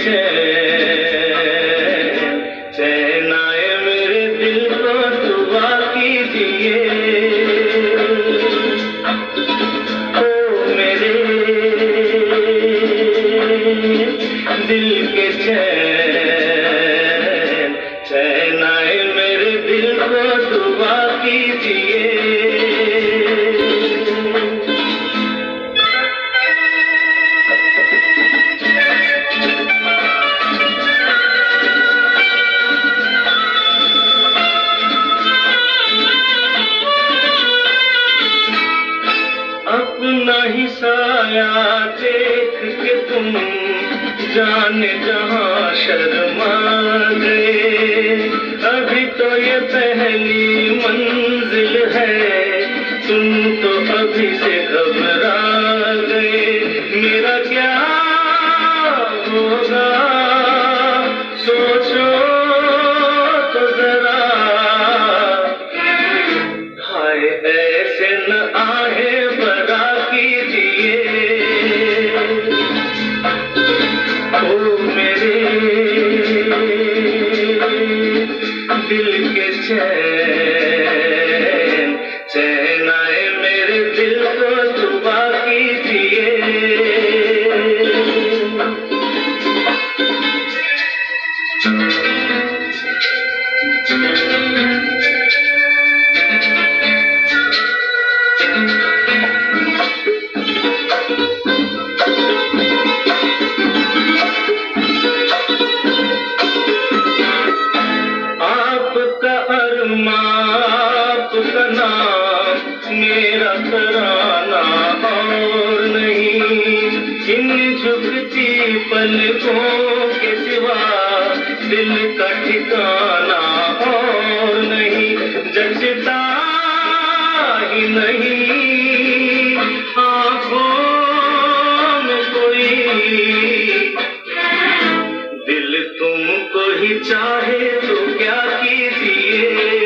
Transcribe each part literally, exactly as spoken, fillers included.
चैन चैन आए मेरे दिल को दुआ कीजिए। ओ मेरे दिल के चैन चैन आए मेरे दिल को दुआ कीजिए। अपना ही साया देख के तुम जाने जहां शर्मा गए। अभी तो ये पहली मंजिल है, तुम तो अभी से घबरा गए। मेरा क्या होगा सोचो तो जरा, हाय ऐसे न आहे बड़ा कीजिए। ओ मेरे दिल के चैन चैन आए मेरे दिल को दुआ कीजिए। आपका अरमां आपका नाम मेरा तराना और नहीं। इन झुकती पलकों के सिवा दिल का ठिकाना और नहीं। जचता ही नहीं आँखों में कोई, दिल तुमको ही चाहे तो क्या कीजिए।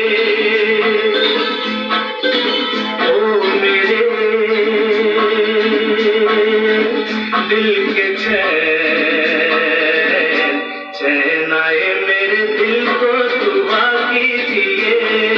ओ मेरे दिल के चैन चैन आए मेरे दिल को दुआ कीजिए।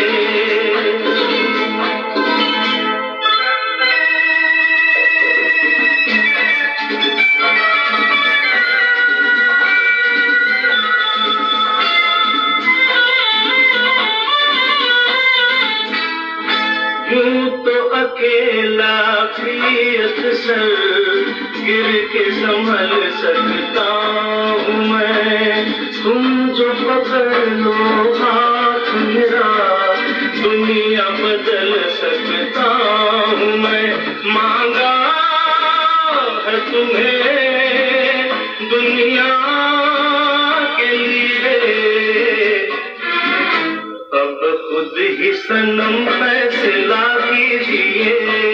यूं तो अकेला प्रियत सर गिर के संभल सकता हूँ मैं। तुम जो पकड़ लो हाथ मेरा दुनिया बदल सकता हूँ मैं। मांगा है तुम्हें दुनिया के लिए, अब खुद ही सनम फैसला कीजिए।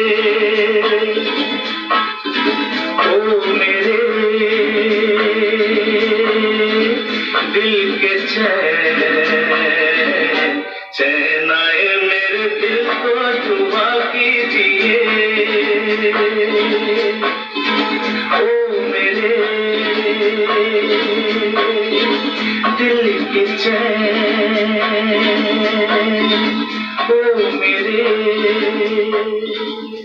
ओ मेरे दिल के चैन चैन आए मेरे दिल को दुआ कीजिए। ओ मेरे दिल के चैन ओ मेरे